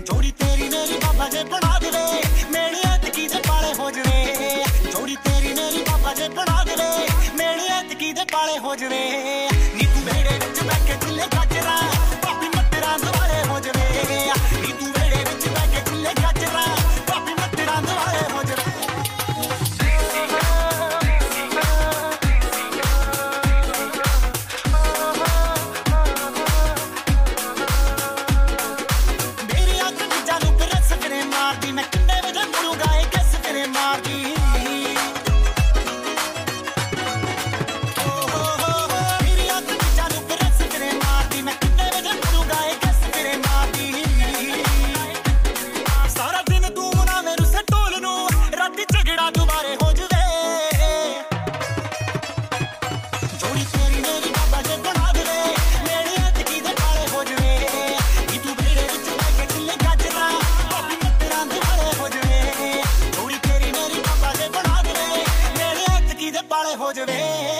जोड़ी तेरी मेरी बाबा जे बना देवे मेरी ऐतकी दे पाले हो जवे। जोड़ी तेरी मेरी बाबा जे बना देवे मेरी ऐतकी दे पाले हो जवे। नी तू वेड़े विच बैठ के चिल्ले गाजरा पापी मटरा दुआरे हो जवे। नी तू वेड़े विच बैठ के चिल्ले गाजरा पापी मटरा दुआरे हो जवे। मैं किन्ने बजे मुड़ूंगा ये कैस तेरे मार दी। मेरी आंख में जादू करस तेरे मार दी। मैं किन्ने बजे मुड़ूंगा ये कैस तेरे मार दी। सारा दिन तू मना मेरू से टोल नू राती झगड़ा दोबारे हो जवे। जोड़ी तेरी मेरी बाबा जे बना देवे मेरी ऐतकी दे पाले हो जवे। नी तू बेड़े विच बैठ के चिल्ले गाजरा पापी मटरा दुआरे हो जवे। जोड़ी तेरी मेरी बाबा जे बना देवे मेरी ऐतकी दे पाले हो जवे।